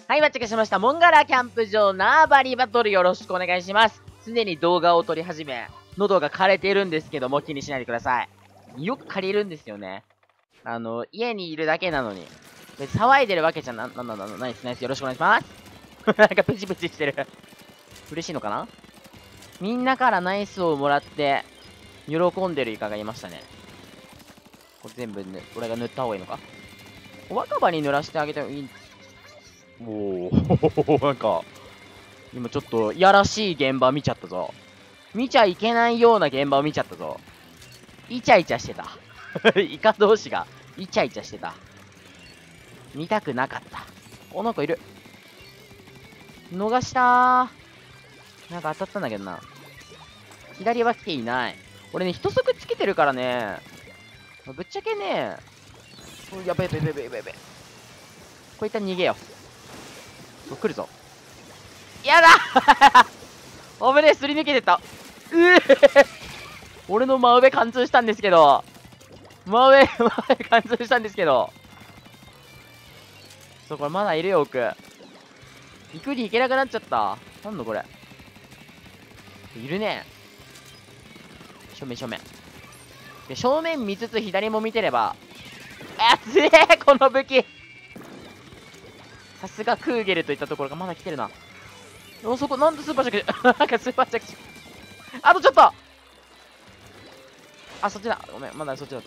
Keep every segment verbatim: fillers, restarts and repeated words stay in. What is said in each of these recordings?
はい、到着しました。モンガラキャンプ場縄張りバトルよろしくお願いします。常に動画を撮り始め、喉が枯れてるんですけども気にしないでください。よく借りるんですよね。あの、家にいるだけなのに。で騒いでるわけじゃな、な、な、な、ナイスナイスよろしくお願いします。なんかプチプチしてる。嬉しいのかな。みんなからナイスをもらって、喜んでるイカがいましたね。これ全部ぬ、俺が塗った方がいいのか。若葉に濡らしてあげてもいい。おー、なんか、今ちょっと、いやらしい現場見ちゃったぞ。見ちゃいけないような現場を見ちゃったぞ。イチャイチャしてた。イカ同士が、イチャイチャしてた。見たくなかった。お、なんかいる。逃したー。なんか当たったんだけどな。左は来ていない。俺ね、一足つけてるからね。ぶっちゃけね。やべやべやべやべやべやべ。こういった逃げよう。来るぞ。やだおめですり抜けてった。うえ俺の真上貫通したんですけど。真上、真上貫通したんですけど。そう、これまだいるよ、奥。行くに行けなくなっちゃった。なんだこれ。いるね。正面正面。で、正面見つつ左も見てれば。あ、つえーこの武器。さすがクーゲルといったところがまだ来てるな。お、そこ、なんでスーパー着地なんかスーパー着地。あとちょっとあ、そっちだ。ごめん、まだそっちだった。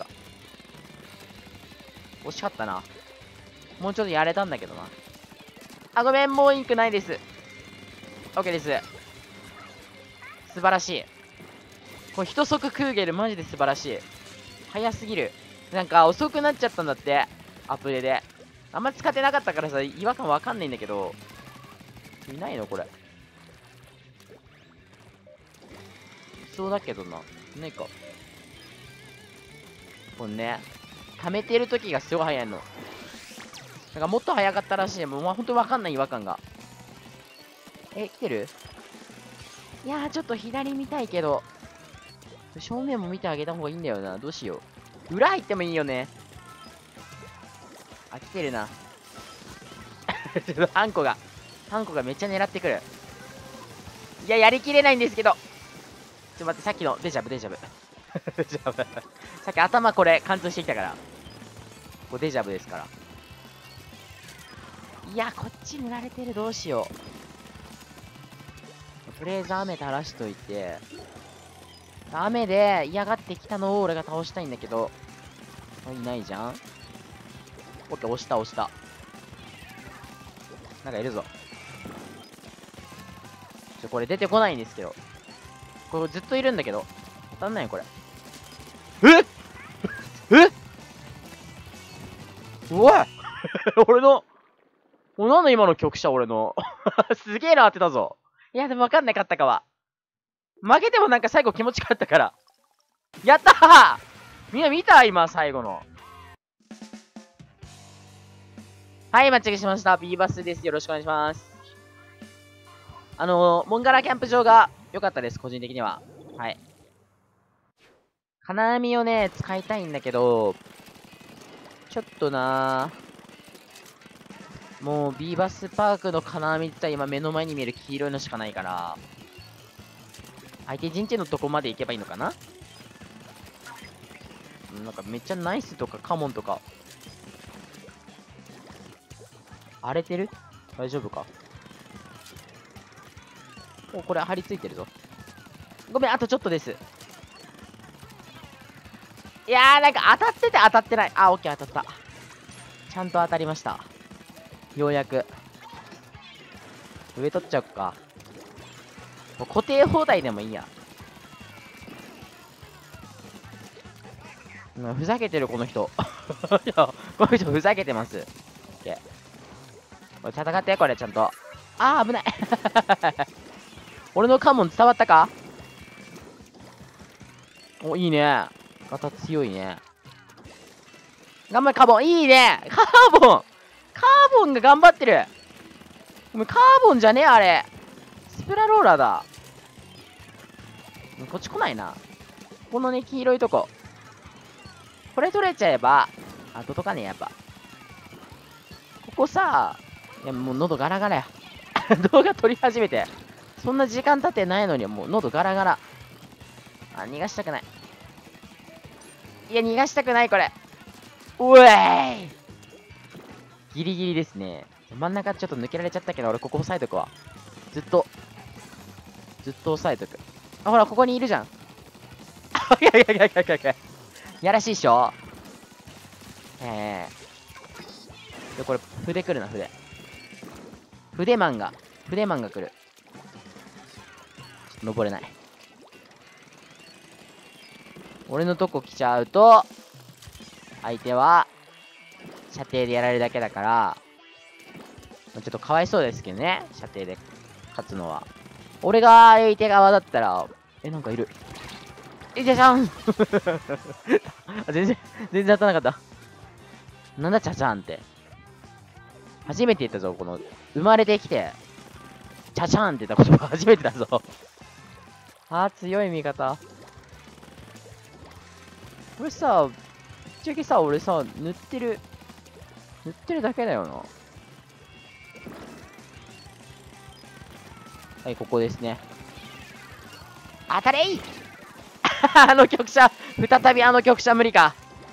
惜しかったな。もうちょっとやれたんだけどな。あ、ごめん、もうインクないです。オッケーです。素晴らしい。これ、一足クーゲル、マジで素晴らしい。早すぎる。なんか、遅くなっちゃったんだって。アプリで。あんま使ってなかったからさ、違和感わかんないんだけど。いないのこれ。いそうだけどな。いないか。これね、溜めてる時がすごい早いの。なんかもっと早かったらしい。もう、まあ、ほんとわかんない違和感が。え、来てる？いやー、ちょっと左見たいけど。正面も見てあげた方がいいんだよな。どうしよう。裏入ってもいいよね。あ、来てるな。ちょっとハンコが、ハンコがめっちゃ狙ってくる。いや、やりきれないんですけど。ちょっと待って、さっきのデジャブ、デジャブ。デジャブ。さっき頭これ貫通してきたから。これデジャブですから。いや、こっち塗られてる。どうしよう。とりあえず雨垂らしといて。雨で嫌がってきたのを俺が倒したいんだけど。いないじゃん。オッケー、押した押した。なんかいるぞ。ちょ、これ出てこないんですけど。これずっといるんだけど。当たんないよ、これ。ええおい俺の、お、なんだ今の局者俺の。すげえな当てたぞ。いや、でも分かんなかったかは。負けてもなんか最後気持ちよかったから。やったーみんな見た今、最後の。はい、間違えしました。ビーバスです。よろしくお願いします。あのー、モンガラキャンプ場が良かったです、個人的には。はい。金網をね、使いたいんだけど、ちょっとなー。もう、ビーバスパークの金網って言ったら今目の前に見える黄色いのしかないから、相手陣地のとこまで行けばいいのかな。なんかめっちゃナイスとかカモンとか。荒れてる？大丈夫か？お、これ張り付いてるぞ。ごめん、あとちょっとです。いやー、なんか当たってて当たってない。あ、オッケー、当たった。ちゃんと当たりました。ようやく。上取っちゃおっか。もう固定放題でもいいや。うん、ふざけてる、この人。いや、この人ふざけてます。オッケー。これ戦ってこれ、ちゃんと。あー、危ない。俺のカモン伝わったか？お、いいね。また強いね。頑張れ、カーボン。いいね。カーボン。カーボンが頑張ってる。お前、カーボンじゃねえ、あれ。スプラローラーだ。こっち来ないな。このね、黄色いとこ。これ取れちゃえば、あ、届かねえ、やっぱ。ここさ、 いや、もう喉ガラガラや。動画撮り始めて。そんな時間経ってないのに、もう喉ガラガラ。あ、逃がしたくない。いや、逃がしたくない、これ。うえいギリギリですね。真ん中ちょっと抜けられちゃったけど、俺ここ押さえとくわ。ずっと。ずっと押さえとく。あ、ほら、ここにいるじゃん。いやいやいやいやいやいや。やらしいっしょ。ええー。で、これ、筆来るな、筆。筆マンが、筆マンが来る。登れない。俺のとこ来ちゃうと、相手は、射程でやられるだけだから、ちょっとかわいそうですけどね、射程で勝つのは。俺が相手側だったら、え、なんかいる。え、じゃじゃん全然、全然当たらなかった。なんだ、ちゃちゃんって。初めて言ったぞ、この、生まれてきて、ちゃちゃんって言った言葉初めてだぞ。あー、強い味方。これさ、ぶっちゃけさ、俺さ、塗ってる、塗ってるだけだよな。はい、ここですね。当たれいあの局者、再びあの局者無理か。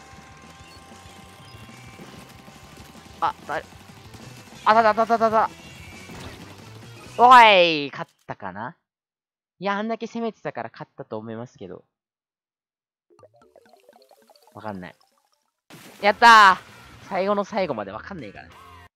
あ、だ、あたたたたたた。おい、勝ったかないや、あんだけ攻めてたから勝ったと思いますけど。わかんない。やったー最後の最後までわかんないからね。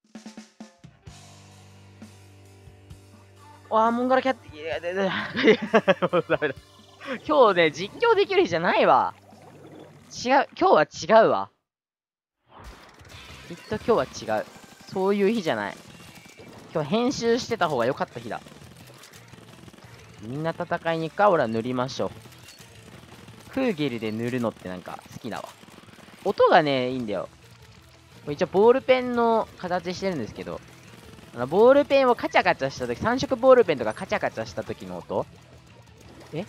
わあ、モンガラキャット、いや、で、で、もうダメだ。今日ね、実況できる日じゃないわ。違う、今日は違うわ。きっと今日は違う。そういう日じゃない。今日編集してた方が良かった日だ。みんな戦いに行くか、俺は塗りましょう。クーゲルで塗るのってなんか好きだわ。音がね、いいんだよ。一応ボールペンの形してるんですけど、あのボールペンをカチャカチャしたとき、さん色ボールペンとかカチャカチャしたときの音。え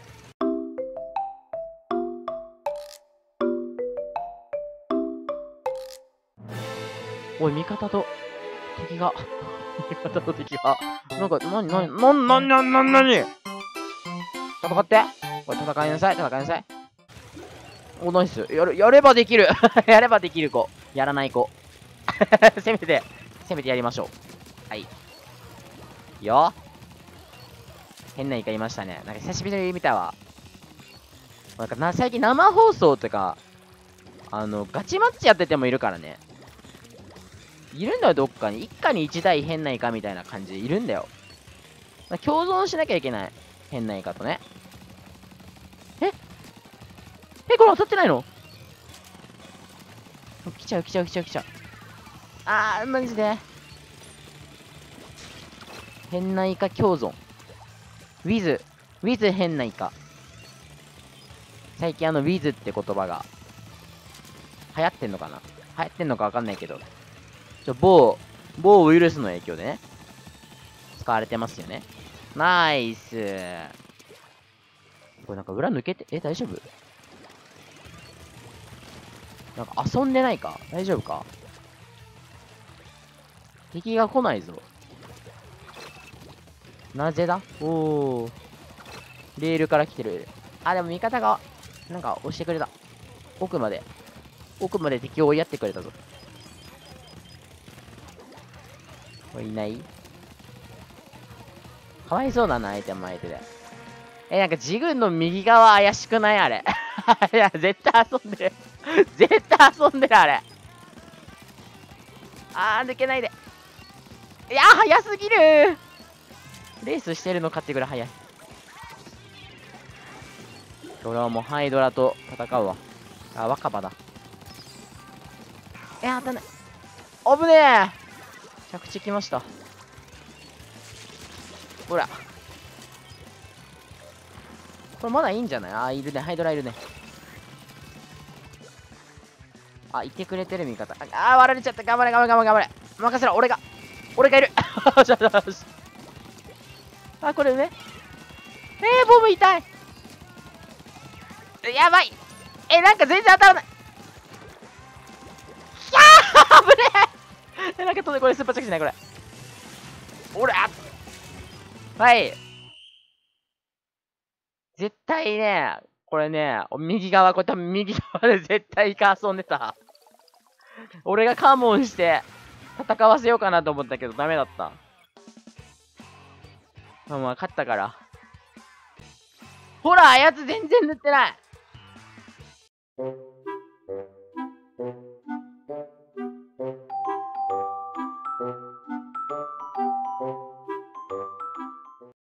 おい、味方と敵が、味方と敵が、なんか、なになになになになになになに戦ってこれ戦いなさい、戦いなさい。お、ナイス。やる、やればできるやればできる子。やらない子。せめて、せめてやりましょう。はい。いいよ。変なイカいましたね。なんか久しぶりに見たわ。なんかな、最近生放送とか、あの、ガチマッチやっててもいるからね。いるんだよ、どっかに。一家に一台変なイカみたいな感じでいるんだよ。共存しなきゃいけない。変なイカとね。ええ、これ当たってないの？来ちゃう、来ちゃう、来ちゃう、来ちゃう。あー、マジで。変なイカ共存。ウィズ、ウィズ変なイカ。最近あの、ウィズって言葉が、流行ってんのかな？流行ってんのかわかんないけど。ちょ、某、某ウイルスの影響でね、使われてますよね。ナイスー。これなんか裏抜けて、え、大丈夫？なんか遊んでないか？大丈夫か？敵が来ないぞ。なぜだ？おー。レールから来てる。あ、でも味方が、なんか押してくれた。奥まで。奥まで敵を追いやってくれたぞ。これいない？かわいそうだな、相手も相手で。え、なんか自分の右側怪しくないあれ。いや、絶対遊んでる。絶対遊んでる、あれ。あー、抜けないで。いやー、早すぎるー。レースしてるのかってぐらい早い。俺はもうハイドラと戦うわ。あ、若葉だ。え、当たんない。危ねえ。着地きました。ほら。これまだいいんじゃない？あー、いるね。ハイドラいるね。あ、いてくれてる味方。あー、割られちゃった。頑張れ、頑張れ、頑張れ、頑張れ。任せろ、俺が。俺がいる。あ、これね。えー、ボム痛い。やばい。え、なんか全然当たらない。いやー、危ねえ。え、なんか飛んで、これスーパーチェックしない、これ。 おらはい。絶対ね、これね、右側、これ多分右側で絶対イカ遊んでた。俺がカモンして戦わせようかなと思ったけどダメだった。まあまあ、勝ったから。ほら、あやつ全然塗ってない。